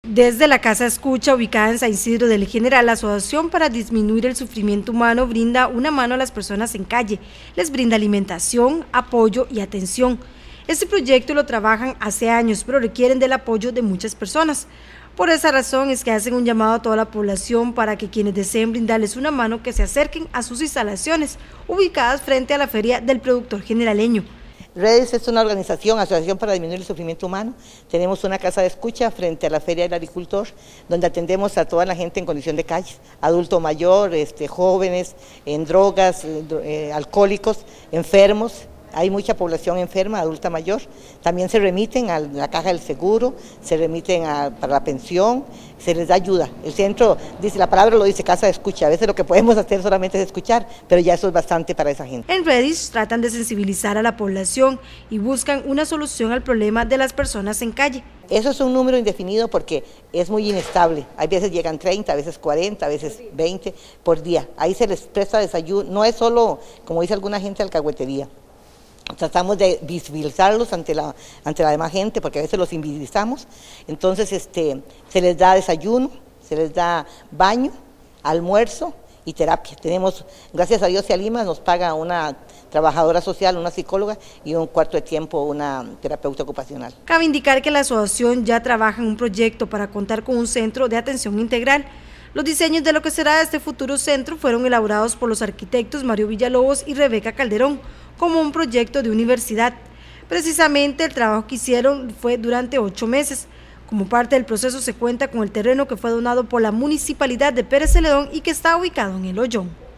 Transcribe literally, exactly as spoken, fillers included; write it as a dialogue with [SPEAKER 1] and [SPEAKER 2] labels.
[SPEAKER 1] Desde la Casa Escucha, ubicada en San Isidro del General, la Asociación para Disminuir el Sufrimiento Humano brinda una mano a las personas en calle, les brinda alimentación, apoyo y atención. Este proyecto lo trabajan hace años, pero requieren del apoyo de muchas personas. Por esa razón es que hacen un llamado a toda la población para que quienes deseen brindarles una mano que se acerquen a sus instalaciones, ubicadas frente a la Feria del Productor Generaleño.
[SPEAKER 2] Redes es una organización, Asociación para Disminuir el Sufrimiento Humano. Tenemos una casa de escucha frente a la Feria del Agricultor, donde atendemos a toda la gente en condición de calle, adulto mayor, este, jóvenes, en drogas, eh, alcohólicos, enfermos. Hay mucha población enferma, adulta mayor. También se remiten a la caja del seguro, se remiten a, para la pensión, se les da ayuda. El centro, dice la palabra lo dice, casa de escucha. A veces lo que podemos hacer solamente es escuchar, pero ya eso es bastante para esa gente.
[SPEAKER 1] En Redis tratan de sensibilizar a la población y buscan una solución al problema de las personas en calle.
[SPEAKER 2] Eso es un número indefinido porque es muy inestable. Hay veces llegan treinta, a veces cuarenta, a veces veinte por día. Ahí se les presta desayuno. No es solo, como dice alguna gente, alcahuetería. Tratamos de visibilizarlos ante la, ante la demás gente, porque a veces los invisibilizamos. Entonces este, se les da desayuno, se les da baño, almuerzo y terapia. Tenemos, gracias a Dios y a Lima, nos paga una trabajadora social, una psicóloga y un cuarto de tiempo una terapeuta ocupacional.
[SPEAKER 1] Cabe indicar que la asociación ya trabaja en un proyecto para contar con un centro de atención integral. Los diseños de lo que será este futuro centro fueron elaborados por los arquitectos Mario Villalobos y Rebeca Calderón, como un proyecto de universidad. Precisamente el trabajo que hicieron fue durante ocho meses. Como parte del proceso se cuenta con el terreno que fue donado por la Municipalidad de Pérez Celedón y que está ubicado en El Hoyón.